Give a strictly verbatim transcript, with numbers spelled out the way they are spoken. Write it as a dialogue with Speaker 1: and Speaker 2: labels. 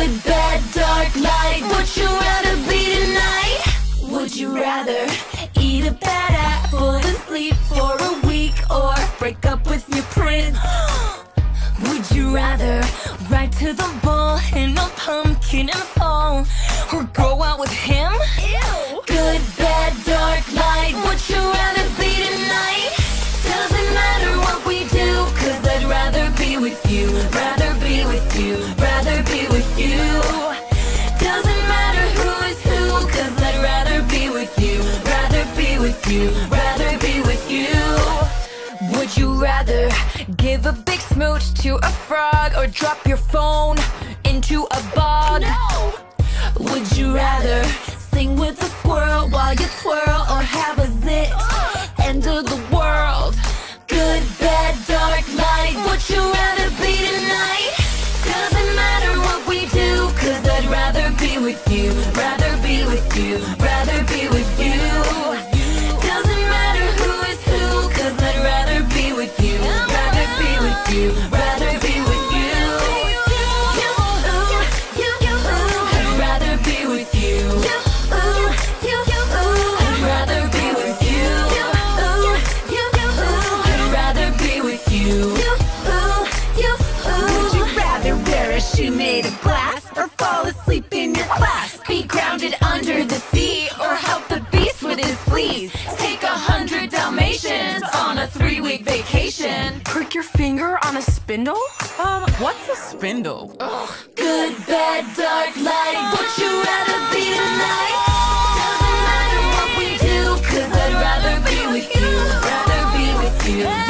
Speaker 1: Good, bad, dark, light, would you rather be tonight? Would you rather eat a bad apple and sleep for a week, or break up with your prince? Would you rather ride to the ball in a pumpkin and fall, or go out with him? Ew. Good, bad, dark, light, would you rather be tonight? Doesn't matter what we do, cause I'd rather be with you. Rather be with you, rather be with you. Doesn't matter who is who, cause I'd rather be with you. Rather be with you, rather be with you. Would you rather give a big smooch to a frog, or drop your phone into a bog? No! Would you rather sing with a squirrel while you twirl, or have a zit? Uh. End of the world. Good, bad, dark, light, would you rather be tonight? Doesn't matter what we do, cause I'd rather be with you. Rather be with you, rather be with you. Doesn't matter who is who, cause I'd rather be with you. Rather be with you, rather be with you. I'd rather be with you. I'd rather be with you. I'd rather be with you. Would you rather wear a shoe made of glass, or fall asleep in your class? Be grounded under the sea, or help the beast with his fleas? Take a hundred Dalmatians on a three-week vacation.
Speaker 2: Prick your finger on a spindle?
Speaker 3: Um, what's a spindle?
Speaker 1: Ugh. Good, bad, dark, light, would you rather be tonight? Doesn't matter what we do, cause I'd rather be with you. Rather be with you.